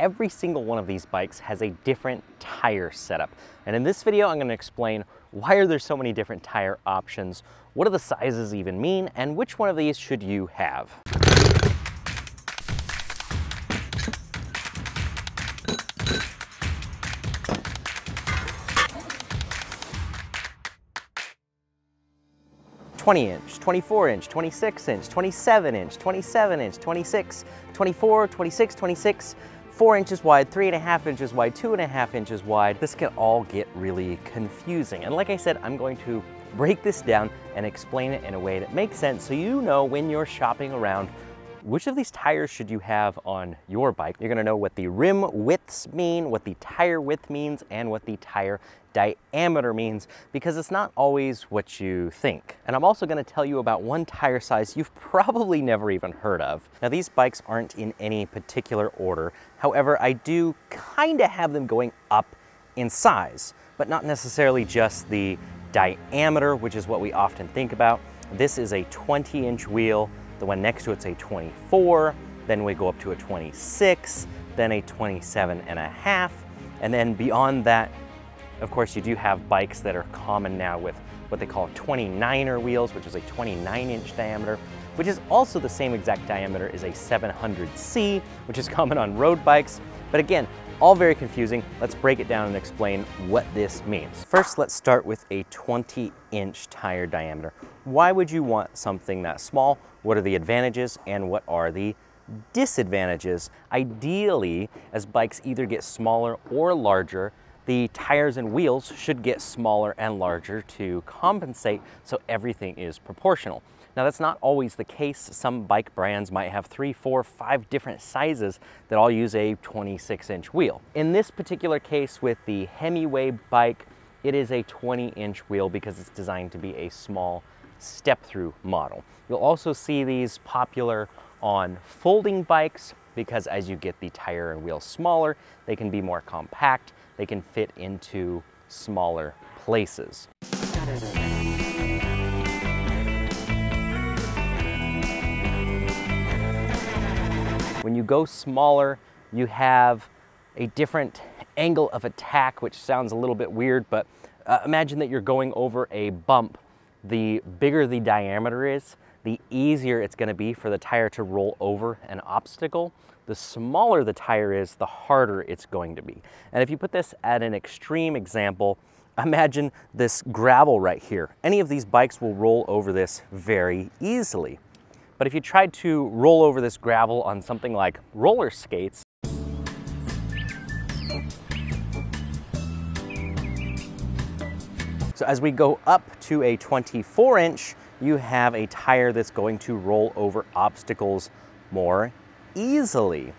every single one of these bikes has a different tire setup. And in this video, I'm going to explain why are there so many different tire options, what do the sizes even mean, and which one of these should you have. "20-inch, 24-inch, 26-inch, 27-inch, 27-inch, 26, 24, 26, 26, 4 inches wide, 3.5 inches wide, 2.5 inches wide. This can all get really confusing. And like I said, I'm going to break this down and explain it in a way that makes sense so you know when you're shopping around which of these tires should you have on your bike. You're gonna know what the rim widths mean, what the tire width means, and what the tire diameter means, because it's not always what you think. And I'm also gonna tell you about one tire size you've probably never even heard of. Now, these bikes aren't in any particular order. However, I do kinda have them going up in size, but not necessarily just the diameter, which is what we often think about. This is a 20-inch wheel. The one next to it's a 24, then we go up to a 26, then a 27.5, and then beyond that, of course, you do have bikes that are common now with what they call 29er wheels, which is a 29-inch diameter, which is also the same exact diameter as a 700C, which is common on road bikes. But again, all very confusing. Let's break it down and explain what this means. First, let's start with a 20-inch tire diameter. Why would you want something that small? What are the advantages and what are the disadvantages? Ideally, as bikes either get smaller or larger, the tires and wheels should get smaller and larger to compensate so everything is proportional. Now, that's not always the case. Some bike brands might have 3, 4, 5 different sizes that all use a 26-inch wheel. In this particular case with the Himiway bike, it is a 20-inch wheel because it's designed to be a small step-through model. You'll also see these popular on folding bikes because as you get the tire and wheel smaller, they can be more compact, they can fit into smaller places. When you go smaller, you have a different angle of attack, which sounds a little bit weird, but imagine that you're going over a bump. The bigger the diameter is, the easier it's going to be for the tire to roll over an obstacle. The smaller the tire is, the harder it's going to be. And if you put this at an extreme example, imagine this gravel right here. Any of these bikes will roll over this very easily. But if you tried to roll over this gravel on something like roller skates, so as we go up to a 24-inch, you have a tire that's going to roll over obstacles more easily.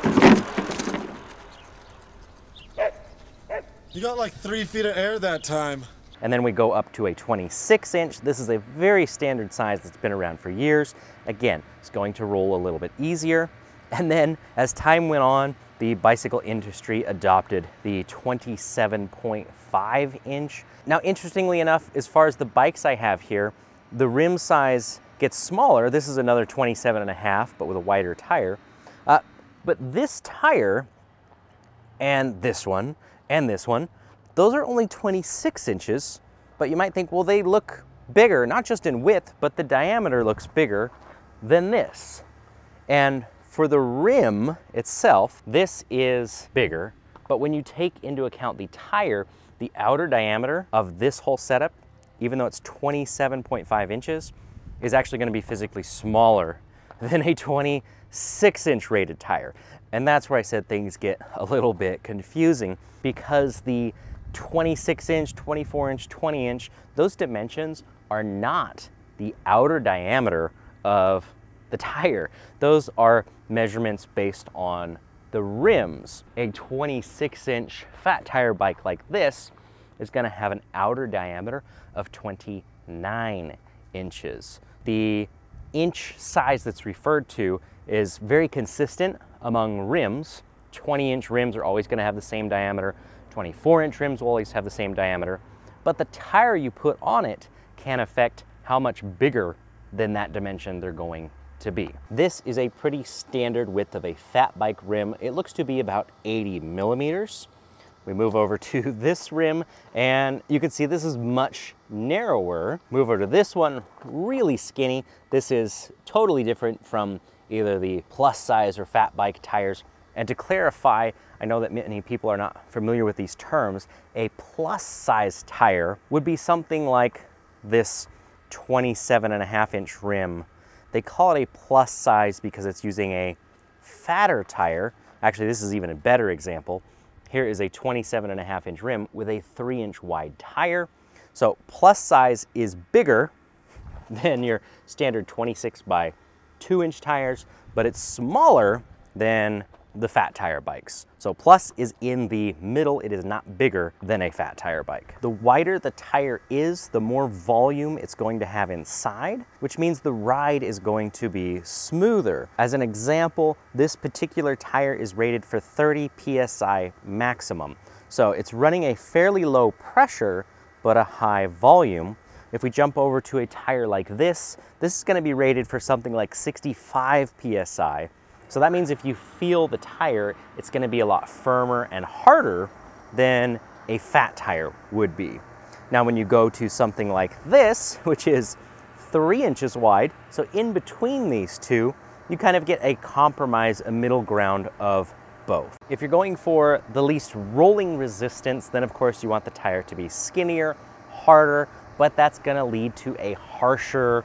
You got like 3 feet of air that time. And then we go up to a 26-inch. This is a very standard size that's been around for years. Again, it's going to roll a little bit easier. And then as time went on, the bicycle industry adopted the 27.5-inch. Now, interestingly enough, as far as the bikes I have here, the rim size gets smaller. This is another 27.5, but with a wider tire. But this tire and this one, those are only 26 inches, but you might think, well, they look bigger, not just in width, but the diameter looks bigger than this. And for the rim itself, this is bigger, but when you take into account the tire, the outer diameter of this whole setup, even though it's 27.5 inches, is actually going to be physically smaller than a 26-inch rated tire. And that's where I said things get a little bit confusing, because the 26-inch, 24-inch, 20-inch, those dimensions are not the outer diameter of the tire. Those are measurements based on the rims. A 26-inch fat tire bike like this is going to have an outer diameter of 29 inches. The inch size that's referred to is very consistent among rims. 20-inch rims are always going to have the same diameter. 24-inch rims will always have the same diameter. But the tire you put on it can affect how much bigger than that dimension they're going to be. This is a pretty standard width of a fat bike rim. It looks to be about 80 millimeters. We move over to this rim and you can see this is much narrower. Move over to this one, really skinny. This is totally different from either the plus size or fat bike tires. And to clarify, I know that many people are not familiar with these terms. A plus size tire would be something like this 27.5-inch rim. They call it a plus size because it's using a fatter tire. Actually, this is even a better example. Here is a 27.5-inch rim with a 3-inch wide tire. So plus size is bigger than your standard 26 by 2-inch tires, but it's smaller than the fat tire bikes. So plus is in the middle. It is not bigger than a fat tire bike. The wider the tire is, the more volume it's going to have inside, which means the ride is going to be smoother. As an example, this particular tire is rated for 30 PSI maximum. So it's running a fairly low pressure, but a high volume. If we jump over to a tire like this is going to be rated for something like 65 PSI. So that means if you feel the tire, it's going to be a lot firmer and harder than a fat tire would be. Now, when you go to something like this, which is 3 inches wide, so in between these two, you kind of get a compromise, a middle ground of both. If you're going for the least rolling resistance, then of course you want the tire to be skinnier, harder, but that's going to lead to a harsher,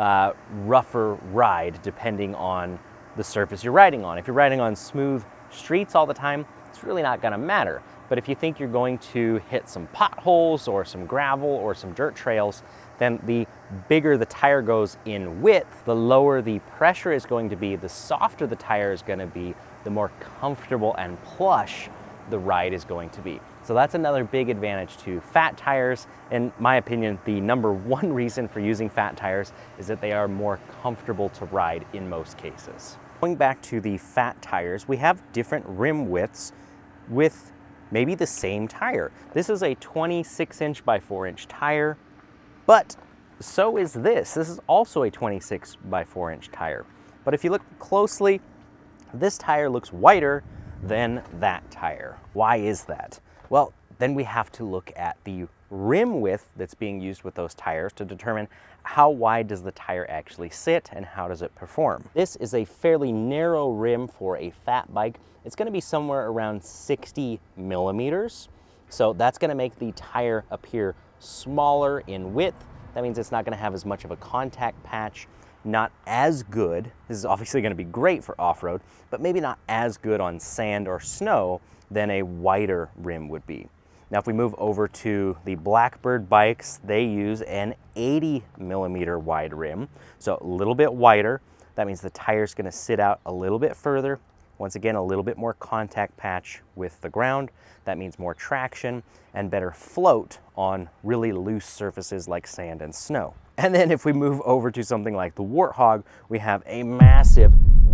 rougher ride depending on the surface you're riding on. If you're riding on smooth streets all the time, it's really not gonna matter. But if you think you're going to hit some potholes or some gravel or some dirt trails, then the bigger the tire goes in width, the lower the pressure is going to be, the softer the tire is gonna be, the more comfortable and plush the ride is going to be. So that's another big advantage to fat tires. In my opinion, the #1 reason for using fat tires is that they are more comfortable to ride in most cases. Going back to the fat tires, we have different rim widths with maybe the same tire. This is a 26-inch by 4-inch tire, but so is this. This is also a 26 by 4-inch tire. But if you look closely, this tire looks wider than that tire. Why is that? Well, then we have to look at the rim width that's being used with those tires to determine how wide does the tire actually sit and how does it perform. This is a fairly narrow rim for a fat bike. It's going to be somewhere around 60 millimeters. So that's going to make the tire appear smaller in width. That means it's not going to have as much of a contact patch, not as good. This is obviously going to be great for off-road, but maybe not as good on sand or snow than a wider rim would be. Now, if we move over to the Blackbird bikes, they use an 80 millimeter wide rim, so a little bit wider. That means the tire's going to sit out a little bit further. Once again, a little bit more contact patch with the ground. That means more traction and better float on really loose surfaces like sand and snow. And then if we move over to something like the Warthog, we have a massive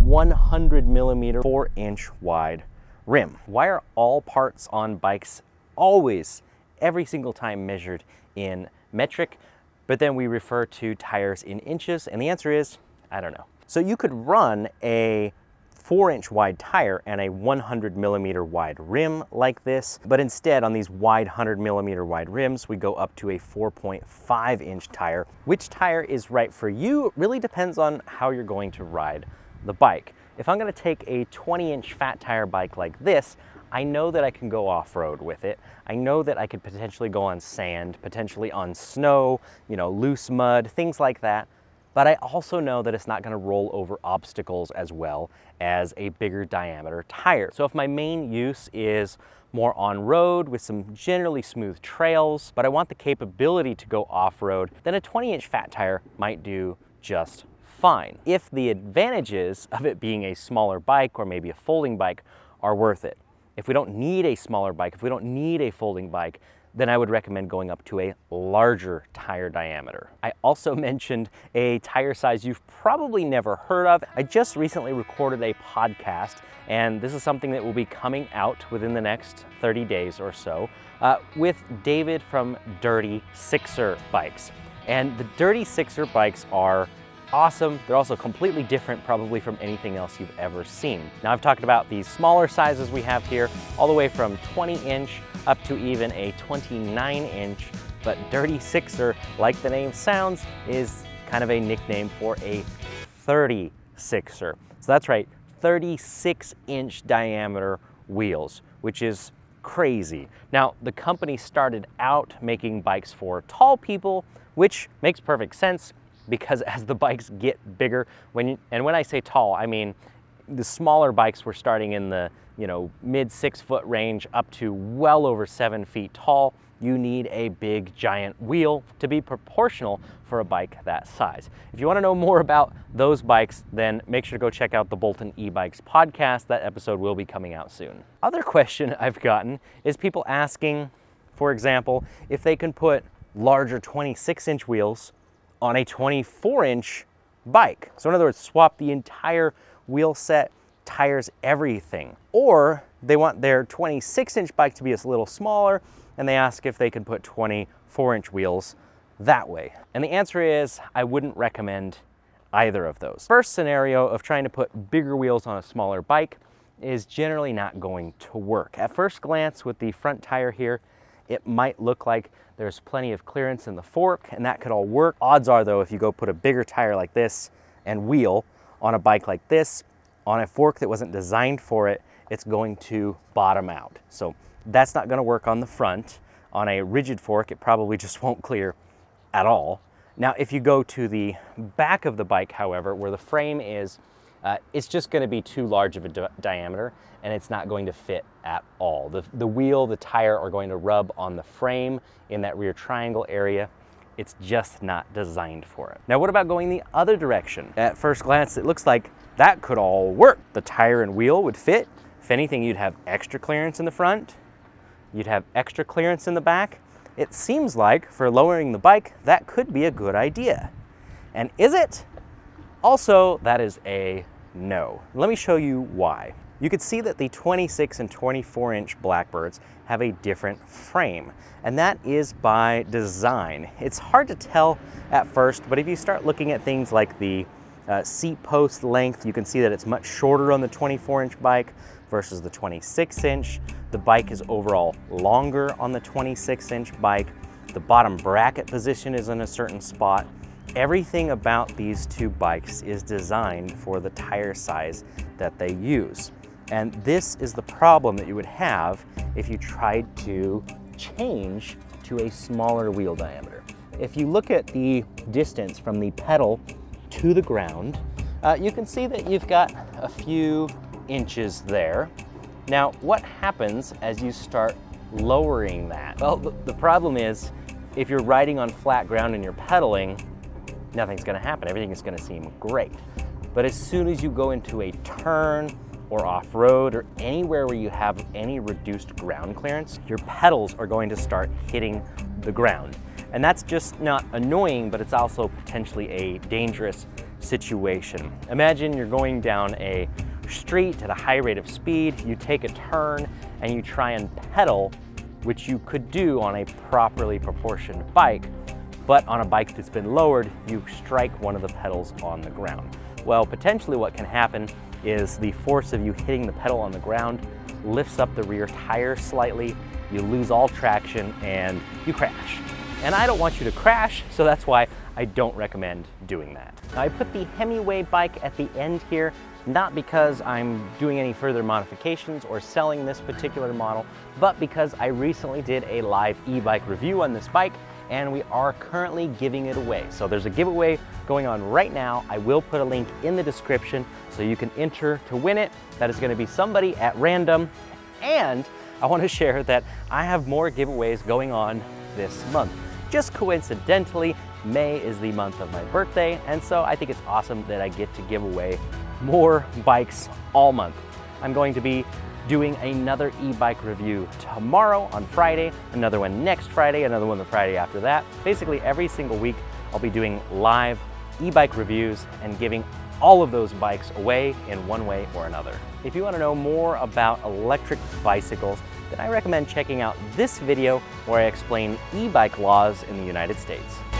100 millimeter 4-inch wide rim. Why are all parts on bikes always, every single time, measured in metric, but then we refer to tires in inches? And the answer is, I don't know. So you could run a 4-inch wide tire and a 100 millimeter wide rim like this, but instead on these wide 100 millimeter wide rims, we go up to a 4.5-inch tire. Which tire is right for you really depends on how you're going to ride the bike. If I'm going to take a 20-inch fat tire bike like this, I know that I can go off-road with it. I know that I could potentially go on sand, potentially on snow, loose mud, things like that. But I also know that it's not going to roll over obstacles as well as a bigger diameter tire. So if my main use is more on road with some generally smooth trails, but I want the capability to go off-road, then a 20-inch fat tire might do just fine. If the advantages of it being a smaller bike or maybe a folding bike are worth it. If we don't need a smaller bike, if we don't need a folding bike, then I would recommend going up to a larger tire diameter. I also mentioned a tire size you've probably never heard of. I just recently recorded a podcast, and this is something that will be coming out within the next 30 days or so with David from Dirty Sixer Bikes. And the Dirty Sixer bikes are awesome. They're also completely different probably from anything else you've ever seen. Now I've talked about these smaller sizes we have here, all the way from 20-inch up to even a 29-inch, but Dirty Sixer, like the name sounds, is kind of a nickname for a 30-sixer. So that's right, 36-inch diameter wheels, which is crazy. Now, the company started out making bikes for tall people, which makes perfect sense because as the bikes get bigger, when I say tall, I mean the smaller bikes were starting in the mid 6-foot range up to well over 7 feet tall. You need a big giant wheel to be proportional for a bike that size. If you want to know more about those bikes, then make sure to go check out the Bolton e-bikes podcast. That episode will be coming out soon. Other question I've gotten is people asking, for example, if they can put larger 26-inch wheels on a 24-inch bike. So in other words, swap the entire wheel set, tires, everything. Or they want their 26-inch bike to be a little smaller, and they ask if they can put 24-inch wheels that way. And the answer is, I wouldn't recommend either of those. First scenario of trying to put bigger wheels on a smaller bike is generally not going to work. At first glance with the front tire here, it might look like there's plenty of clearance in the fork and that could all work. Odds are though, if you go put a bigger tire like this and wheel on a bike like this, on a fork that wasn't designed for it, it's going to bottom out. So that's not gonna work on the front. On a rigid fork, it probably just won't clear at all. Now, if you go to the back of the bike, however, where the frame is, it's just gonna be too large of a diameter and it's not going to fit at all. The wheel, the tire are going to rub on the frame in that rear triangle area. It's just not designed for it. Now, what about going the other direction? At first glance, it looks like that could all work. The tire and wheel would fit. If anything, you'd have extra clearance in the front. You'd have extra clearance in the back. It seems like for lowering the bike, that could be a good idea. And is it? Also, that is a no. Let me show you why. You can see that the 26 and 24-inch Blackbirds have a different frame, and that is by design. It's hard to tell at first, but if you start looking at things like the seat post length, you can see that it's much shorter on the 24-inch bike versus the 26-inch. The bike is overall longer on the 26-inch bike. The bottom bracket position is in a certain spot. Everything about these two bikes is designed for the tire size that they use. And this is the problem that you would have if you tried to change to a smaller wheel diameter. If you look at the distance from the pedal to the ground, you can see that you've got a few inches there. Now, what happens as you start lowering that? Well, the problem is if you're riding on flat ground and you're pedaling, nothing's gonna happen. Everything is gonna seem great. But as soon as you go into a turn or off-road or anywhere where you have any reduced ground clearance, your pedals are going to start hitting the ground. And that's just not annoying, but it's also potentially a dangerous situation. Imagine you're going down a street at a high rate of speed, you take a turn and you try and pedal, which you could do on a properly proportioned bike, but on a bike that's been lowered, you strike one of the pedals on the ground. Well, potentially what can happen is the force of you hitting the pedal on the ground lifts up the rear tire slightly, you lose all traction, and you crash. And I don't want you to crash, so that's why I don't recommend doing that. Now, I put the Himiway bike at the end here, not because I'm doing any further modifications or selling this particular model, but because I recently did a live e-bike review on this bike, and we are currently giving it away. So there's a giveaway going on right now. I will put a link in the description so you can enter to win it. That is going to be somebody at random. And I want to share that I have more giveaways going on this month. Just coincidentally, May is the month of my birthday, and so I think it's awesome that I get to give away more bikes all month. I'm going to be doing another e-bike review tomorrow on Friday, another one next Friday, another one the Friday after that. Basically every single week I'll be doing live e-bike reviews and giving all of those bikes away in one way or another. If you want to know more about electric bicycles, then I recommend checking out this video where I explain e-bike laws in the United States.